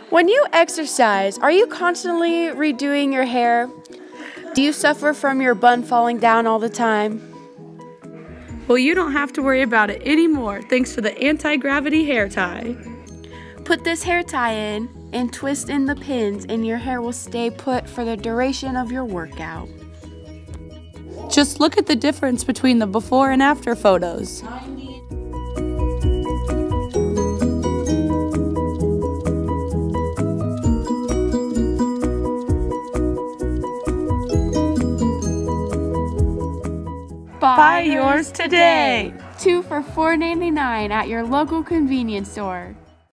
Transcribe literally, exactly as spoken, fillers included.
When you exercise, are you constantly redoing your hair? Do you suffer from your bun falling down all the time? Well, you don't have to worry about it anymore thanks to the anti-gravity hair tie. Put this hair tie in and twist in the pins and your hair will stay put for the duration of your workout. Just look at the difference between the before and after photos. Buy yours today. Two for four ninety-nine at your local convenience store.